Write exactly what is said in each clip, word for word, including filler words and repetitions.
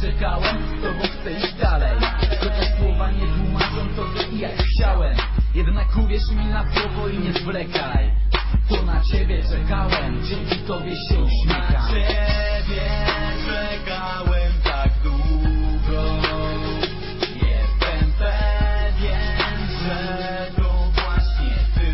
czekałem, z tobą chcę iść dalej. Chociaż słowa nie tłumaczą to, co i jak chciałem. Jednak uwierz mi na słowo i nie zwlekaj. To na ciebie czekałem, dzięki tobie się uśmiecham. Na ciebie czekałem tak długo. Jestem pewien, że to właśnie ty.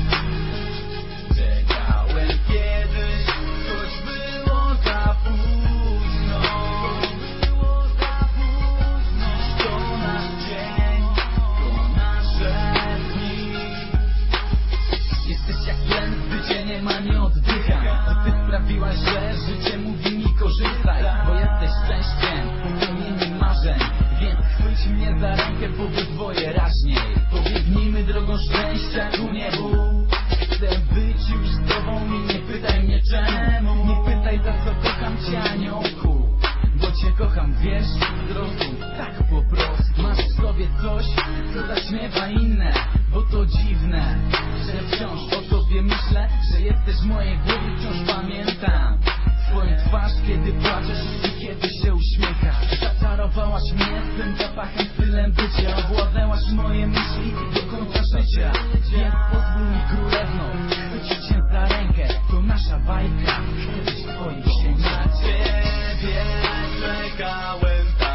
Czekałem kiedyś, choć było za późno. Było za późno. To nasz dzień, to nasze dni. Jesteś jak tlen, życie nie ma, nie oddycham. To ty sprawiłaś, że życie mówi mi korzystaj. Bo jesteś szczęściem, spełnieniem marzeń. Więc chwyć mnie za rękę, powiedz dwoje raźniej. Pobiegnijmy drogą szczęścia ku niebu. Chcę być już z tobą i nie pytaj mnie czemu. Nie pytaj, za co kocham cię, aniołku. Bo cię kocham, wiesz, zrozum, tak po prostu. Masz w sobie coś, co zaśmiewa inne. Bo to dziwne, że wciąż o tobie myślę, że jesteś w mojej głowie, wciąż pamiętam twoją twarz, kiedy płaczesz i kiedy się uśmiechasz. Zaczarowałaś mnie swym zapachem, stylem bycia. Owładnęłaś moje myśli do końca życia. Więc pozwól mi, królewno, chwycić cię za rękę. To nasza bajka, chcę być twoim księciem. Na ciebie czekałem tak